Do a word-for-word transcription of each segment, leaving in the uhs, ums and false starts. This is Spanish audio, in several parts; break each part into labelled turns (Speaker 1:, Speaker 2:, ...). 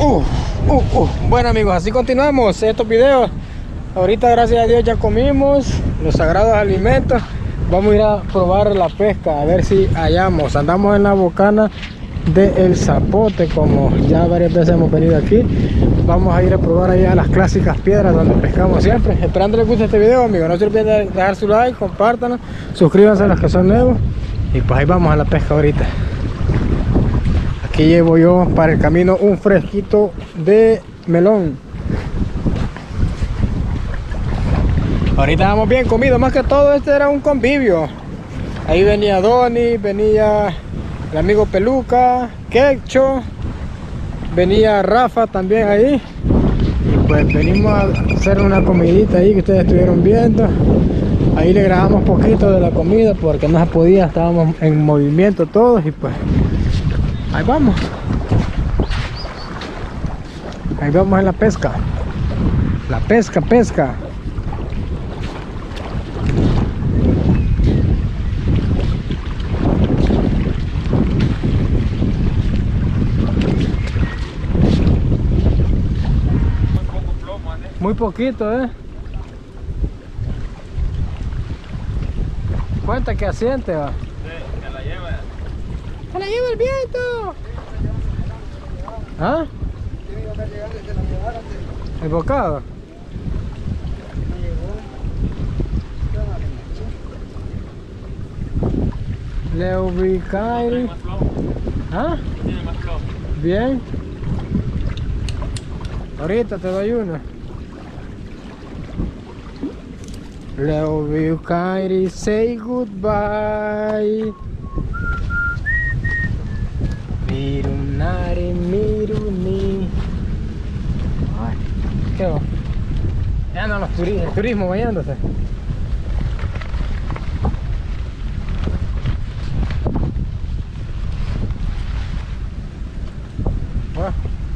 Speaker 1: Uh, uh, uh. Bueno amigos, así continuamos estos videos. Ahorita gracias a Dios ya comimos los sagrados alimentos. Vamos a ir a probar la pesca, a ver si hallamos. Andamos en la bocana de El Zapote, como ya varias veces hemos venido aquí. Vamos a ir a probar allá las clásicas piedras donde pescamos siempre. Esperando les guste este video, amigos. No se olviden de dejar su like, compártanlo, suscríbanse a los que son nuevos. Y pues ahí vamos a la pesca ahorita. Aquí llevo yo para el camino un fresquito de melón. Ahorita vamos bien comidos, más que todo este era un convivio. Ahí venía Donny, venía el amigo Peluca, Quecho, venía Rafa también ahí. Y pues venimos a hacer una comidita ahí que ustedes estuvieron viendo. Ahí le grabamos poquito de la comida porque no se podía, estábamos en movimiento todos y pues ahí vamos. Ahí vamos en la pesca. La pesca, pesca. Muy poquito, eh. Cuenta que asiente, va.
Speaker 2: Sí, que la lleva.
Speaker 1: ¡Se la lleva el viento! ¿Ah? ¿El bocado? Le ubicáis. ¿Ah?
Speaker 2: Tiene más flow.
Speaker 1: Bien. Ahorita te doy uno. Le ubicáis, say goodbye. Mirunari, miruni. Ay, qué va. Ya andan los turistas, el turismo bañándose. Bueno.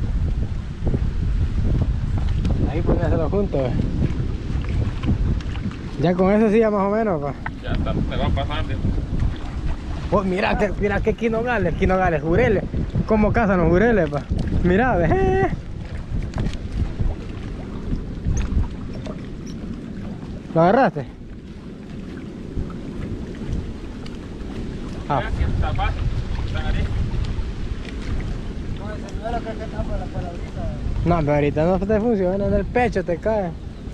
Speaker 1: Ahí ponérselo juntos. Eh. Ya con eso sí, ya más o menos, pa.
Speaker 2: Ya está, te va pasando.
Speaker 1: Oh, mira que, mira que quinogales, quinogales, jureles. ¿Cómo cazan los jureles, pa? Mira, ve. Eh. ¿Lo agarraste? Ah.
Speaker 2: Está fácil, están ahí.
Speaker 1: No, pero ahorita no te funciona, en el pecho te cae.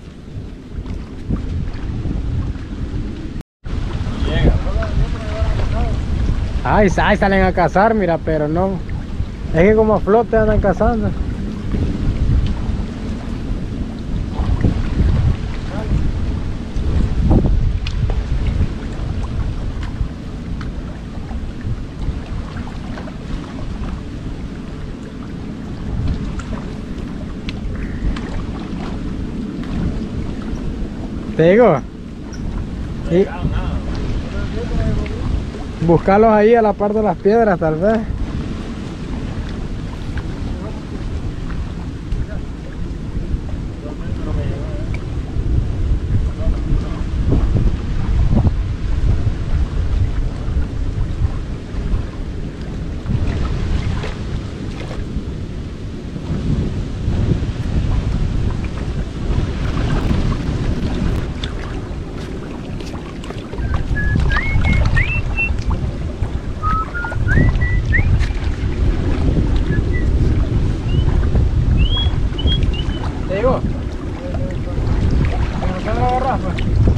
Speaker 1: Ay, ay, salen a cazar, mira, pero no. Es que como a flote andan cazando. Te digo. Sí. Buscarlos ahí a la par de las piedras, tal vez. Te digo. ¿Por qué no lo agarras, pues?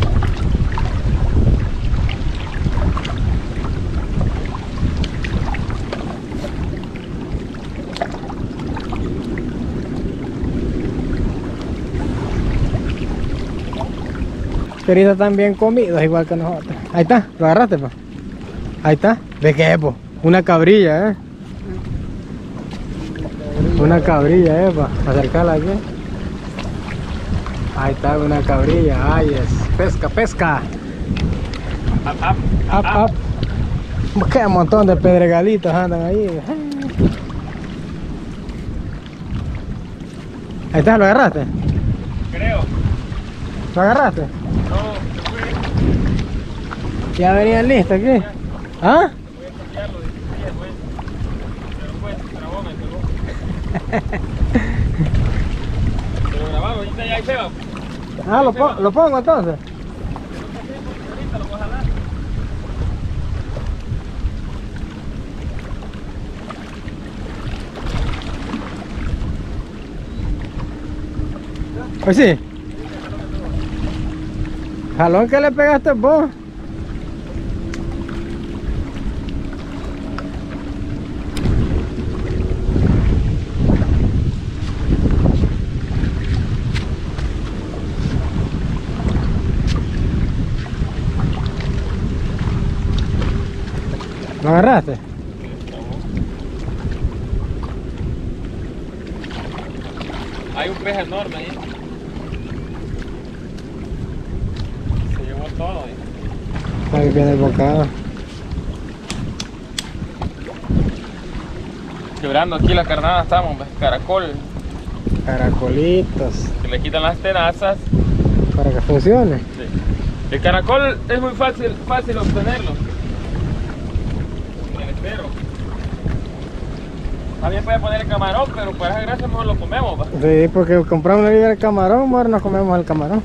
Speaker 1: Queridos están bien comidos, igual que nosotros. Ahí está, lo agarraste, pues. Ahí está. ¿De qué, pues? Una cabrilla, eh. Una cabrilla, eh, para acercarla aquí. Ahí está una cabrilla, ay es. Pesca, pesca.
Speaker 2: Up, up,
Speaker 1: Up, up. Qué montón de pedregalitos andan ahí. Ahí está, ¿lo agarraste?
Speaker 2: Creo.
Speaker 1: ¿Lo agarraste?
Speaker 2: No, se fue.
Speaker 1: Ya venían listos aquí. ¿Ah?
Speaker 2: Voy a cambiarlo de día, pues. Pero pues, trabó, me pegó. Pero grabado, ahorita ya hay feo.
Speaker 1: Ah, lo, po lo pongo entonces.
Speaker 2: Ahorita lo voy a jalar.
Speaker 1: Pues sí. Jalón que le pegaste vos. ¿Lo agarraste?
Speaker 2: Hay un pez enorme ahí. Se llevó todo ahí.
Speaker 1: Ahí viene el bocado.
Speaker 2: Quebrando aquí la carnada estamos, ¿ves? Caracol.
Speaker 1: Caracolitos.
Speaker 2: Que le quitan las tenazas.
Speaker 1: Para que funcione.
Speaker 2: Sí. El caracol es muy fácil, fácil obtenerlo. En el estero. También puede poner el camarón, pero para esa gracia mejor lo comemos, ¿va?
Speaker 1: Sí, porque compramos una libra de camarón, ahora nos comemos el camarón.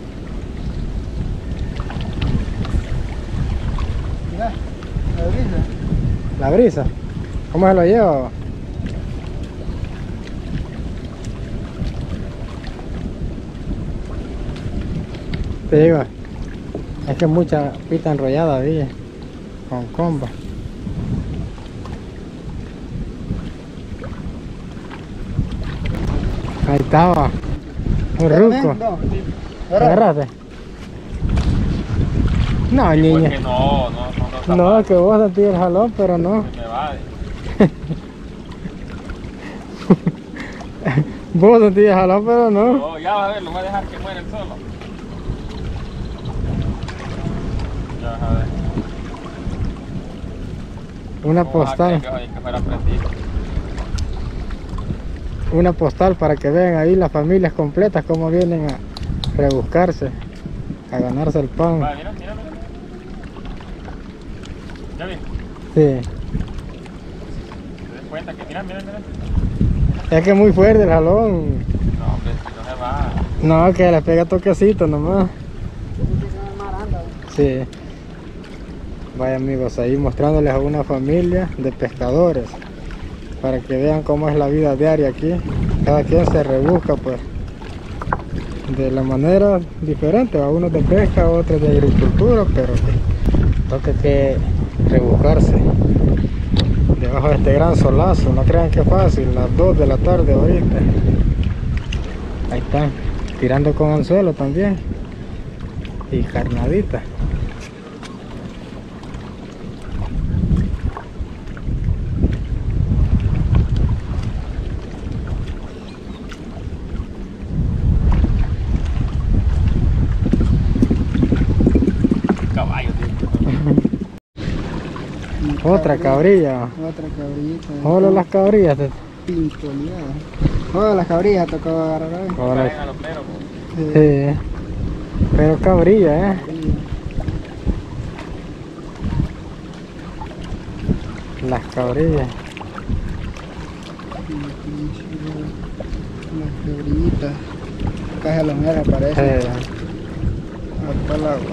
Speaker 1: Mira, la brisa. La brisa. ¿Cómo se lo lleva? Te digo, es que mucha pita enrollada había con comba. Ahí estaba, un ruco. ¿Lo agarraste? No,
Speaker 2: Pues
Speaker 1: niña.
Speaker 2: que no, no, no, no está
Speaker 1: No,
Speaker 2: mal.
Speaker 1: que vos sentís el jalón, pero no.
Speaker 2: Se me va. de-
Speaker 1: Vos sentís el jalón, pero no.
Speaker 2: No, ya vas a ver, lo voy a dejar que muera el solo. Ya vas a ver.
Speaker 1: Una
Speaker 2: ¿Cómo vas a
Speaker 1: postal.
Speaker 2: creer Que, que fuera prendido.
Speaker 1: Una postal para que vean ahí las familias completas cómo vienen a rebuscarse, a ganarse el pan.
Speaker 2: Vale, mira, mira, mira. ¿Ya viste?
Speaker 1: Sí.
Speaker 2: ¿Te das cuenta que mira, mira, mira?
Speaker 1: Es que es muy fuerte el jalón.
Speaker 2: No, hombre, si no se va.
Speaker 1: No, que le pega toquecito nomás. Sí. Vaya amigos, ahí mostrándoles a una familia de pescadores para que vean cómo es la vida diaria aquí. Cada quien se rebusca pues de la manera diferente, a unos de pesca, otros de agricultura, pero toca que rebuscarse debajo de este gran solazo. No crean que es fácil, las dos de la tarde ahorita. Ahí están, tirando con anzuelo también y carnadita.
Speaker 2: Caballo, tío.
Speaker 1: Otra cabrilla.
Speaker 3: Otra cabrillita.
Speaker 1: Hola las cabrillas.
Speaker 3: Pintoneada. Hola las cabrillas, tocó agarrar hoy.
Speaker 1: Hola.
Speaker 2: Caen a los peros.
Speaker 1: Sí. Pero cabrilla, eh. Las cabrillas.
Speaker 3: Las cabrillitas. Caja los meses parece.
Speaker 1: Sí.
Speaker 3: Hasta el agua.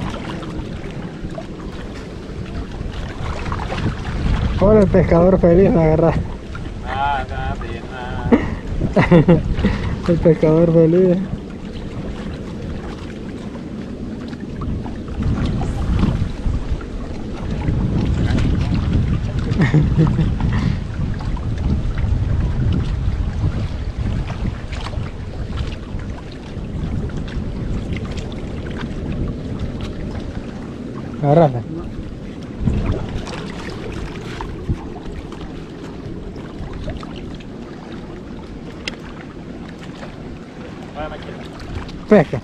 Speaker 1: Hola el pescador feliz de agarrar.
Speaker 2: Nada, de nada.
Speaker 1: El pescador feliz. Agarraste.
Speaker 2: Váyame aquí.
Speaker 1: Pesca.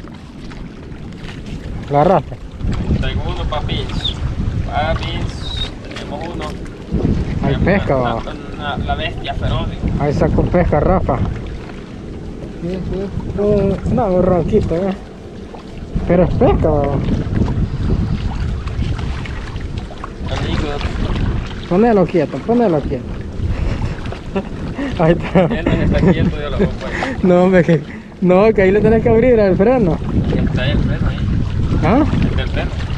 Speaker 1: Lo agarraste.
Speaker 2: Tengo uno, papis. Papis. Tenemos uno.
Speaker 1: Hay
Speaker 2: Tenemos
Speaker 1: pesca,
Speaker 2: una-
Speaker 1: va.
Speaker 2: una- La bestia feroz. digo.
Speaker 1: Ahí sacó pesca Rafa.
Speaker 3: Sí, sí.
Speaker 1: Un, no, un ronquito, eh. Pero es pesca, va.
Speaker 2: Amigo.
Speaker 1: Ponelo quieto, ponelo quieto. Ahí está.
Speaker 2: Él no está quieto, yo la voy a poner.
Speaker 1: No, hombre, que, no, que ahí le tenés que abrir el freno.
Speaker 2: Está ahí el freno ahí.
Speaker 1: ¿Ah?
Speaker 2: Está el freno.